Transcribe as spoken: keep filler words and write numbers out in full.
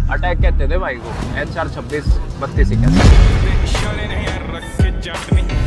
attack कहते थे भाई को, एच आर छब्बीस बत्तीस ही कहते